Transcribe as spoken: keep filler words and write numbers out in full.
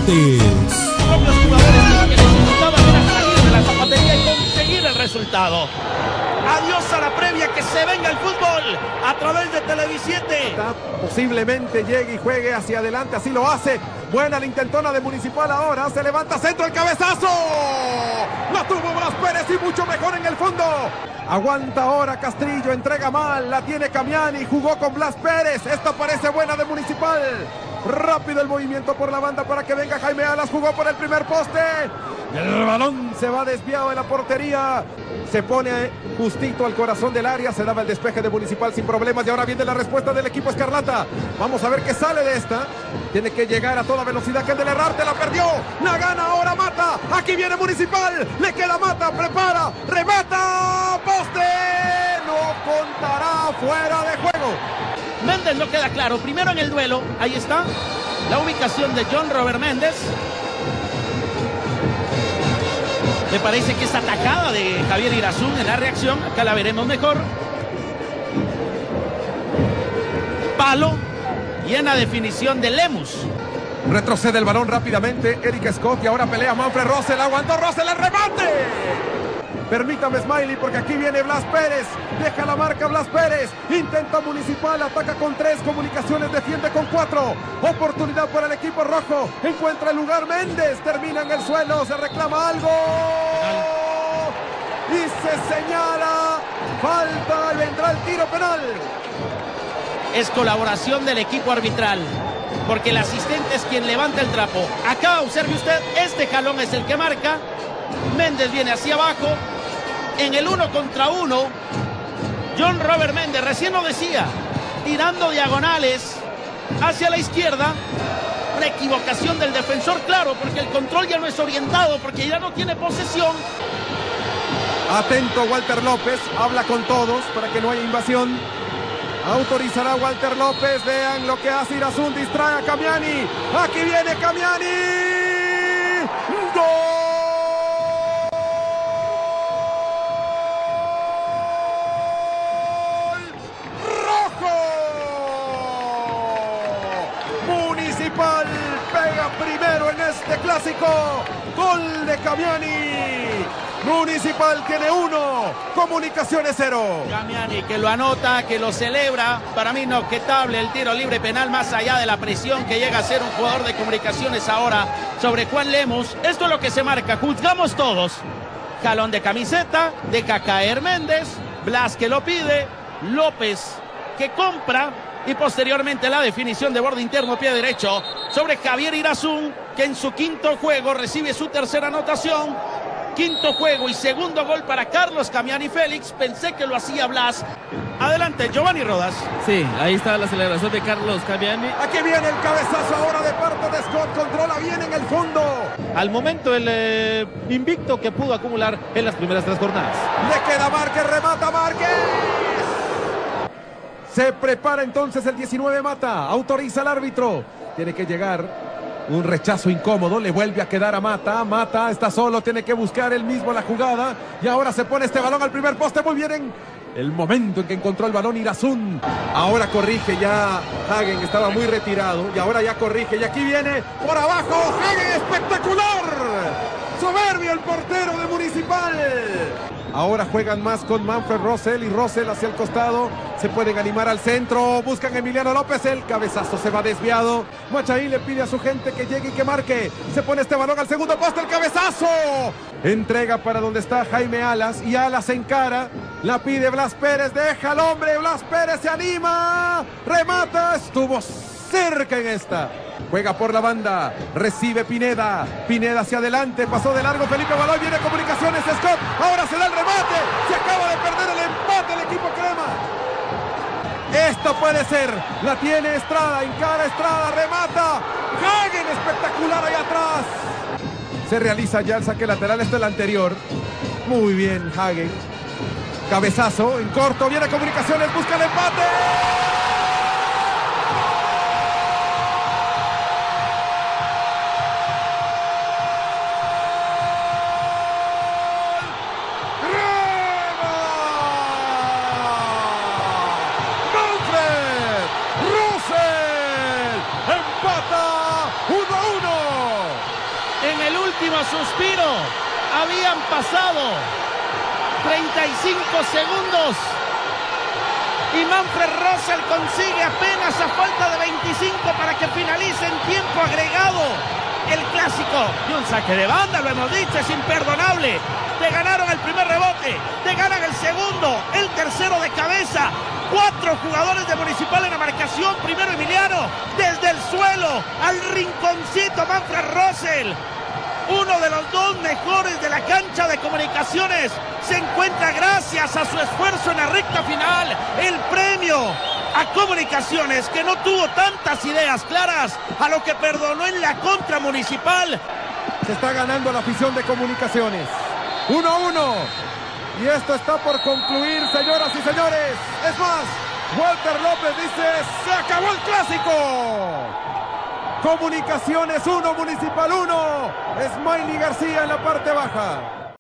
Deportes. Propios jugadores que necesitaban era salir de la zapatería y conseguir el resultado. Adiós a la previa, que se venga el fútbol a través de Televisiete. Posiblemente llegue y juegue hacia adelante, así lo hace. Buena la intentona de Municipal ahora, se levanta centro, el cabezazo. La tuvo Blas Pérez y mucho mejor en el fondo. Aguanta ahora Castrillo, entrega mal, la tiene Camiani, jugó con Blas Pérez. Esta parece buena de Municipal. Rápido el movimiento por la banda para que venga Jaime Alas, jugó por el primer poste. El balón se va desviado de la portería. Se pone justito al corazón del área. Se daba el despeje de Municipal sin problemas. Y ahora viene la respuesta del equipo Escarlata. Vamos a ver qué sale de esta. Tiene que llegar a toda velocidad. Que del Herrarte la perdió. La gana ahora Mata. Aquí viene Municipal. Le queda Mata. Prepara. Remata. Poste. No contará. Fuera de juego. Méndez no queda claro. Primero en el duelo. Ahí está la ubicación de John Robert Méndez. Me parece que es atacada de Javier Irazún en la reacción. Acá la veremos mejor. Palo. Y en la definición de Lemus. Retrocede el balón rápidamente Eric Scott y ahora pelea Manfred Rosell. Aguantó Rosell, el remate. Permítame, Smiley, porque aquí viene Blas Pérez. Deja la marca Blas Pérez. Intenta Municipal, ataca con tres. Comunicaciones defiende con cuatro. Oportunidad para el equipo rojo. Encuentra el lugar Méndez. Termina en el suelo. Se reclama algo. Y se señala falta. Y vendrá el tiro penal. Es colaboración del equipo arbitral, porque el asistente es quien levanta el trapo. Acá observe usted, este jalón es el que marca. Méndez viene hacia abajo. En el uno contra uno, John Robert Méndez, recién lo decía, tirando diagonales hacia la izquierda. Una equivocación del defensor, claro, porque el control ya no es orientado, porque ya no tiene posesión. Atento Walter López, habla con todos para que no haya invasión. Autorizará Walter López. Vean lo que hace Irazún, distrae a Camiani. Aquí viene Camiani. ¡Gol! Municipal pega primero en este clásico. Gol de Camiani. Municipal tiene uno. Comunicaciones cero. Camiani que lo anota, que lo celebra. Para mí no objetable el tiro libre penal, más allá de la presión que llega a ser un jugador de Comunicaciones ahora sobre Juan Lemus. Esto es lo que se marca. Juzgamos todos. Jalón de camiseta, deja caer Méndez. Blas que lo pide. López que compra. Y posteriormente la definición de borde interno, pie derecho, sobre Javier Irazún, que en su quinto juego recibe su tercera anotación. Quinto juego y segundo gol para Carlos Camiani Félix. Pensé que lo hacía Blas. Adelante, Giovanni Rodas. Sí, ahí está la celebración de Carlos Camiani. Aquí viene el cabezazo ahora de parte de Scott. Controla bien en el fondo. Al momento el eh, invicto que pudo acumular en las primeras tres jornadas. Le queda Márquez, remata Márquez. Se prepara entonces el diecinueve Mata. Autoriza el árbitro. Tiene que llegar. Un rechazo incómodo. Le vuelve a quedar a Mata. Mata está solo. Tiene que buscar él mismo la jugada. Y ahora se pone este balón al primer poste. Muy bien en el momento en que encontró el balón Irazún. Ahora corrige ya Hagen. Estaba muy retirado. Y ahora ya corrige. Y aquí viene por abajo Hagen. Espectacular. Soberbio el portero de Municipal. Ahora juegan más con Manfred Rosell y Rosell hacia el costado. Se pueden animar al centro. Buscan a Emiliano López. El cabezazo se va desviado. Machaí le pide a su gente que llegue y que marque. Se pone este balón al segundo poste. El cabezazo. Entrega para donde está Jaime Alas. Y Alas se encara. La pide Blas Pérez. Deja al hombre. Blas Pérez se anima. Remata. Estuvo cerca en esta. Juega por la banda, recibe Pineda, Pineda hacia adelante, pasó de largo Felipe Baloy, viene Comunicaciones, Scott, ahora se da el remate, se acaba de perder el empate el equipo Crema. Esto puede ser, la tiene Estrada, encara Estrada, remata, Hagen espectacular ahí atrás. Se realiza ya el saque lateral, este es el anterior, muy bien Hagen, cabezazo en corto, viene Comunicaciones, busca el empate. suspiro. Habían pasado treinta y cinco segundos y Manfred Rosell consigue apenas a falta de veinticinco para que finalice en tiempo agregado el clásico. Y un saque de banda, lo hemos dicho, es imperdonable. Te ganaron el primer rebote, te ganan el segundo, el tercero de cabeza. Cuatro jugadores de Municipal en la marcación. Primero Emiliano, desde el suelo al rinconcito Manfred Rosell. Uno de los dos mejores de la cancha de Comunicaciones se encuentra gracias a su esfuerzo en la recta final. El premio a Comunicaciones, que no tuvo tantas ideas claras, a lo que perdonó en la contra Municipal. Se está ganando la afición de Comunicaciones. uno a uno. Y esto está por concluir, señoras y señores. Es más, Walter López dice, se acabó el clásico. Comunicaciones uno, Municipal uno. Smiley García en la parte baja.